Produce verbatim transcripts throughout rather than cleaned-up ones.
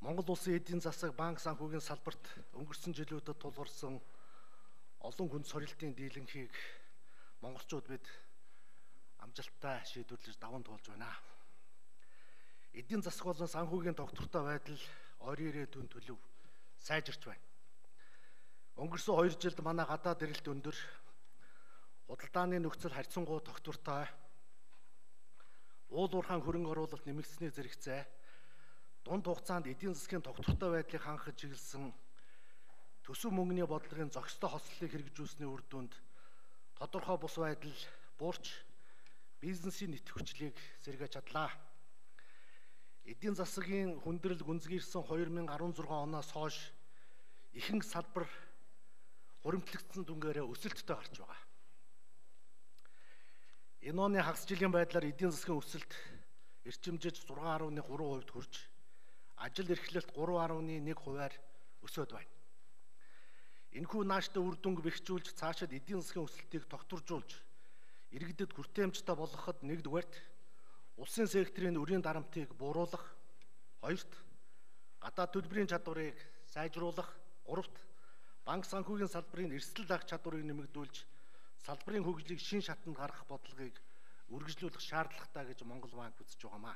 Монгол улсын эдийн засаг банк санхүүгийн салбарт өнгөрсөн жилүүдэд тулгарсан олон хүнд сорилтын дийлэнхийг монголчууд бид амжилттай шийдвэрлэж даван туулж байна. Эдийн засаг болон санхүүгийн тогтвортой байдал ойрын ирээдүйн төлөв сайжирч байна. Өнгөрсөн хоёр жилд манай гадаад эрэлт өндөр, худалдааны нөхцөл харьцангуй тогтвортой, уул уурхайн хөрөнгө оруулалт нэмэгдсэний зэрэгцээ, дунд хугацаанд эдийн засгийн тогтвортой байдлыг хангахад чиглэсэн төсөв мөнгөний бодлогын зохистой хослолыг хэрэгжүүлсэний үр дүнд тодорхой бус байдал буурч бизнесийн нийт хүчлийг сэргээж чадлаа. Эдийн засгийн хүндрэл гүнзгийрсэн хоёр мянга арван зургаан оноос хойш ихэнх салбар хуримтлагдсан дүнгээрээ өсөлттэй гарч байгаа. Энэ оны хагас жилийн байдлаар эдийн засгийн өсөлт эрчимжиж зургаан гаруй гурван хувьд хүрч, ажил эрхлэлт гурван гаруй нэг хувиар өсөд байна. Энэхүү нааштай үр дүнг бэхжүүлж цаашид эдийн засгийн өсөлтийг тогтворжуулж, иргэдэд хүртээмжтэй болгоход нэгдүгээрт улсын секторын өрийн дарамтыг бууруулах, хоёрт гадаад төлбөрийн чадварыг сайжруулах, гуравт банк санхүүгийн салбарын эрсдэл ах чадварыг нэмэгдүүлж, салбарын хөгжлийг шин шатанд гаргах бодлогыг үргэлжлүүлэх шаардлагатай гэж Монгол банк үзэж байгаамаа.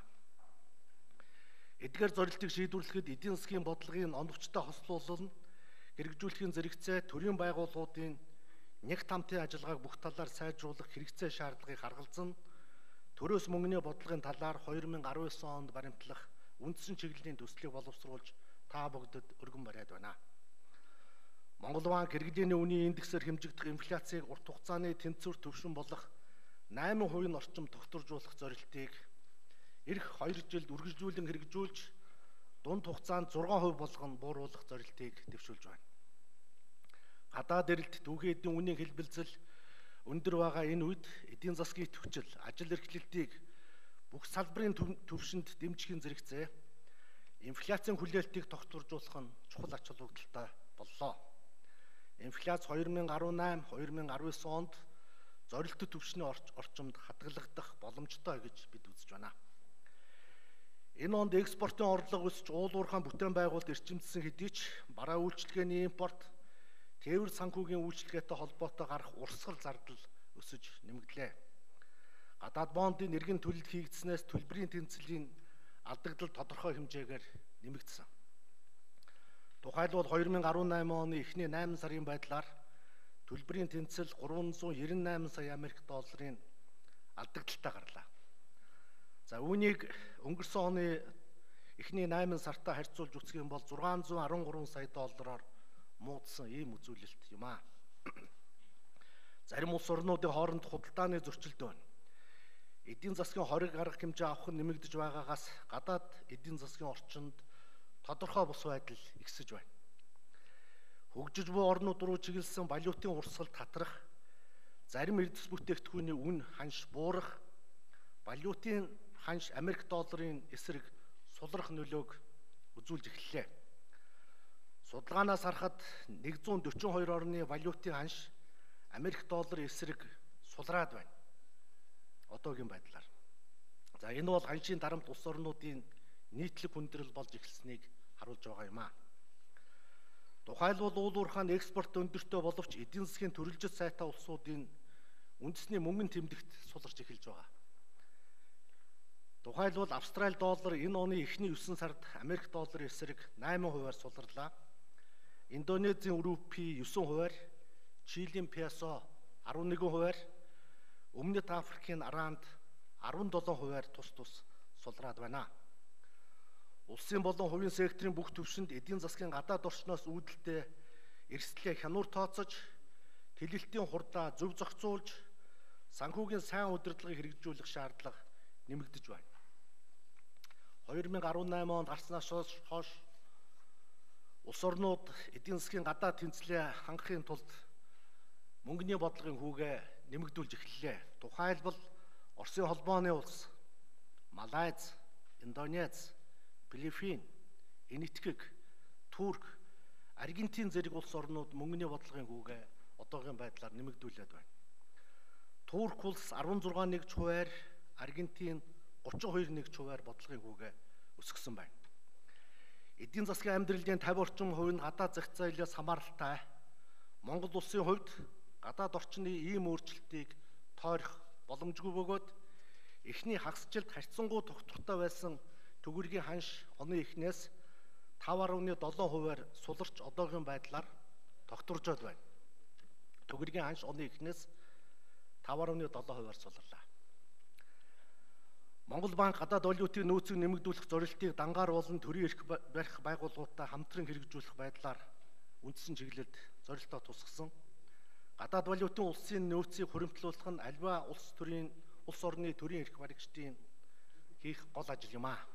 Эдгээр зорилтыг шийдвэрлэхэд эдийн засгийн бодлогын оновчтой хослуулал нь хэрэгжүүлэхийн зэрэгцээ төрийн байгууллагуудын нэг тамтын ажиллагааг бүх талаар сайжруулах хэрэгцээ шаардлагыг харгалзан төрөөс мөнгөний бодлогын талаар хоёр мянга арван девять онд баримтлах үндсэн чиглэлийн төслийг боловсруулж та бүгдд өргөн бариад байна. Монгол банк иргэдийн үнийн индексээр хэмжигдэх инфляцийг урт хугацааны тэнцвэр түвшин болох найман хувийн орчим тогтворжуулах зорилтыг эх хоёр жилд үргэлжлүүлэн хэрэгжүүлж дунд хугацаанд зургаан хувь болгон бууруулах зорилтыг дэвшүүлж байна. Гадаад эрэлт түүхийн эдийн үнийн хэлбэлзэл өндөр байгаа энэ үед эдийн засгийн түвшил, ажил эрхлэлтийг бүх салбарын түвшинд дэмжихийн зэрэгцээ инфляцийн хүлээлтийг тогтворжуулах нь чухал ач холбогдолтой боллоо. Инфляц хоёр мянга арван восемь хоёр мянга арван девять онд зорилттой түвшний орчимд хадгалагдах боломжтой гэж бид үзэж байна. Энэ онд экспортын орлого өсч уул уурхайн бүтээн байгуулалт эрчимдсэн хэдий ч бараа үйлчилгээний импорт, тээвэр санхүүгийн үйлчилгээтэй холбоотой гарах урсгал зардал өсөж нэмэгдлээ. Гадаад бондын эргэн төлөлт хийгдснээс төлбөрийн тэнцлийн алдагдал тодорхой хэмжээгээр нэмэгдсэн. Тухайлбал хоёр мянга арван восемь оны эхний найман сарын байдлаар төлбөрийн тэнцэл гурван зуун девяносто восемь сая Америк долларын алдагдaltaй гарлаа. За үүнийг өнгөрсөн оны эхний найман сартаа харьцуулж үзэх юм бол зургаан зуун арван гурван сая доллараар муудсан ийм үзүүлэлт юм аа. Зарим улс орнуудын хооронд худалдааны зөрчилд байна. Эдийн засгийн хориг арга хэмжээ авах нь нэмэгдэж байгаагаас гадаад эдийн засгийн орчинд тодорхой бус байдал ихсэж байна. Хөгжиж буй орнууд руу чиглэсэн валютын урсгалд татрах, зарим эрдэс бүтээгдэхүүний үн ханш буурах, валютын ханш Америк долларын эсрэг сулрах нөлөөг үзүүлж эхэллээ. Судалгаанаас харахад нэгдүгээр дөрвөн хоёр орны валютын ханш Америк долларын эсрэг сулраад байна. Одоогийн байдлаар. За энэ бол ханшийн дарамт улс орнуудын нийтлэг хүндрэл болж эхэлсэнийг харуулж байгаа юм аа. Тухайлбал уул уурхайн экспорт өндөртэй боловч эдийн засгийн төрөлжит сайтай улсуудын үндэсний мөнгөн тэмдэгт суларч эхэлж байгаа. Тухайлбал Австрали доллар энэ оны эхний девять сард Америк долларын эсрэг восемь хувиар суларлаа. Индонезийн рупи девять хувиар, Чилийн песо арван нэг хувиар, Өмнөд Африкийн ранд арван долоо хувиар тус тус сулраад байна. Улсын болон хувийн секторын бүх түвшинд эдийн засгийн гадаад орчноос үүдэлтэй эрсдлээ хянуур тооцож, тэлэлтийн хурдаа зөв зохицуулж, санхүүгийн сайн удирдлагыг хэрэгжүүлэх шаардлага нэмэгдэж байна. хоёр мянга арван восемь онд гарснаас хойш улс орнууд эдийн засгийн гадаад тэнцлээ хангахын тулд мөнгөний бодлогын хүүгээ нэмэгдүүлж эхэллээ. Тухайлбал Оросын холбооны улс, Малайз, Индонез, Филиппин, Энэтхэг, Турк, Аргентин зэрэг улс орнууд мөнгөний бодлогын хүүгээ одоогийн байдлаар нэмэгдүүлээд байна. Турк улс арван зургаан нэг хувиар, Аргентин гурван хоёр нэг хувиар бодлогын хүүгээ өсгсөн байна. Эдийн засгийн амьдралын пενсийн орчим хувь нь гадаад зах зээлээс хамааралтай. Монгол улсын хувьд гадаад орчны ийм өөрчлөлтийг тойрох боломжгүй бөгөөд эхний хагасжилд харьцангуй тогтвортой байсан төгрөгийн ханш оны эхнээс тав гаруй долоо хувиар суларч одоогийн байдлаар тогтворжод байна. Төгрөгийн ханш оны эхнээс тав гаруй долоо хувиар суларлаа. Монгол банк гадаад валютын нөөцийг нэмэгдүүлэх зорилтыг дангаар болон төрийн эрх барих байгууллагуудтай хамтран хэрэгжүүлэх байдлаар үндсэн чиглэлд зорилтоо тусгасан. Гадаад валютын улсын нөөцийг хуримтлуулах нь альва улс төрийн улс орны төрийн эрх баригчдын хийх гол ажил юм аа.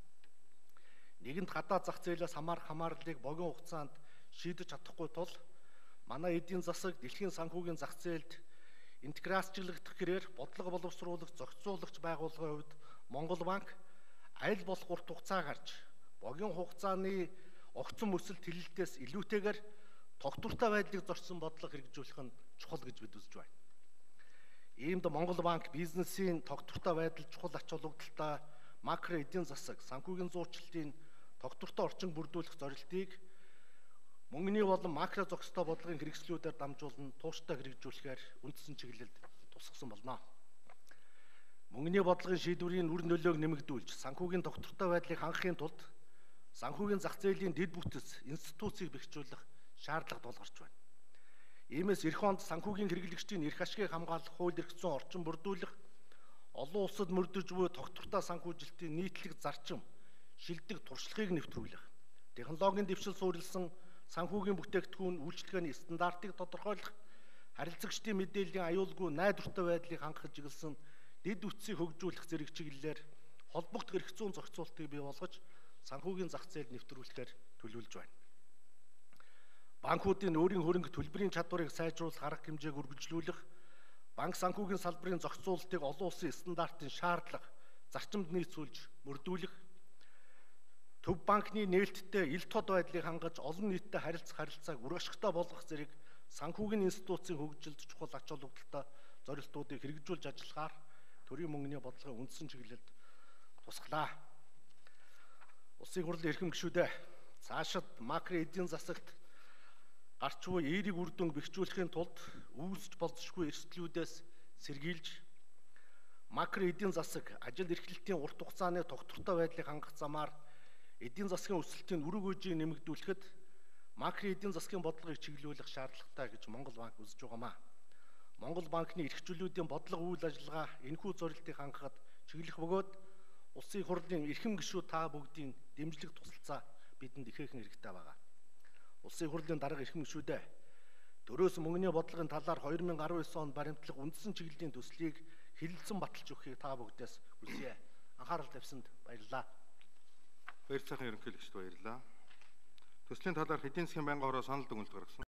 Нэгэнт гадаад зах зээлээс хамаарах хамаарлыг богино хугацаанд шийдэж чадахгүй тул манай эдийн засаг дэлхийн санхүүгийн зах зээлд интеграцчлагдах гэрээр бодлого боловсруулах зохицуулагч байгууллагын хувьд Монгол банк аль болох урт хугацаа гарч богино хугацааны огцон мөсөлт хилэлтээс илүүтэйгээр тогтвортой байдлыг зорчсон бодлого хэрэгжүүлэх нь чухал гэж бид үзэж байна. Иймд Монгол банк бизнесийн тогтвортой байдал чухал ач холбогдолтой макро эдийн засаг санхүүгийн зуучлалын тогтвортой орчин бүрдүүлэх зорилтыг мөнгөний болон макро зохистой бодлогын хэрэгслүүдээр дамжуулан тууштай хэрэгжүүлэхээр үндсэн чиглэлд тусгасан болно. Мөнгөний бодлогын шийдвэрийн үр нөлөөг нэмэгдүүлж, санхүүгийн тогтвортой байдлыг хангахын тулд санхүүгийн зах зээлийн дэд бүтц институцийг бэхжүүлэх шаардлага тулгарч байна. Иймээс эх онд санхүүгийн хэрэглэгчдийн эрх ашгийг хамгаалах хууль эрх зүйн орчин бүрдүүлэх, олон улсад мөрдөж буй тогтвортой санхүүжилтийн нийтлэг зарчим, шилдэг туршлагыг нэвтрүүлэх, технологийн дэвшил суурилсан санхүүгийн бүтээгдэхүүн үйлчлэгээний стандартыг тодорхойлох, харилцагчдын мэдээллийн аюулгүй найдвартай байдлыг хангах чиглэсэн дэд үтсийг хөгжүүлэх зэрэг чиглэлээр холбогдох эрх зүйн зохицуултыг бий болгож санхүүгийн зах зээлд нэвтрүүлэхээр төлөвлөж байна. Банкуудын өөрийн хөрөнгө төлбөрийн чадварыг сайжруулах арга хэмжээг үргэлжлүүлэх, банк санхүүгийн салбарын зохицуулалтыг олон улсын стандартын шаардлага, зарчимд нийцүүлж мөрдүүлэх, төв банкны нээлттэй ил тод байдлыг хангаж олон нийттэй харилцах харилцааг үр ашигтай болгох зэрэг санхүүгийн институцийн хөгжилд чухал ач холбогдолтой зорилтуудыг хэрэгжүүлж ажиллахаар төрийн мөнгөний бодлогын үндсэн чиглэлд тусглаа. Улсын хурлын эрхэм гишүүдээ цаашид макро эдийн засагт гарч буй эерэг үр дүн бэхжүүлэхийн тулд үүсч болзошгүй эрсдлүүдээс сэргийлж, макро эдийн засаг ажил эрхлэлтийн урт хугацааны тогтвортой байдлыг хангах замаар эдийн засгийн өсөлтийн үрэг үеийг нэмэгдүүлэхэд макро эдийн засгийн бодлогыг чиглүүлэх шаардлагатай гэж Монгол банк үзэж байгаамаа. Монгол банкны эрхчлүүдийн бодлого үйл ажиллагаа энэхүү зорилтыг хангахад чиглэх бөгөөд улсын хурлын эрхэм гишүүд та бүгдийн дэмжлэг тусалцаа бидэнд ихээхэн хэрэгтэй байгаа. Улсын хурлын дарга эрхэм гишүүдээ төрөөс мөнгөний бодлогын талаар хоёр мянга арван девять онд баримтлах үндсэн чиглэлийн төслийг хэлэлцэн баталж өгөхийг та бүгдээс хүсье. Анхаарал тавьсанд баярлалаа. Баяр цаахан ерөнхийлөгчд баярлалаа. Төслийн талаар эдийн засгийн байнгын хороо санал дүгнэлт гаргасан.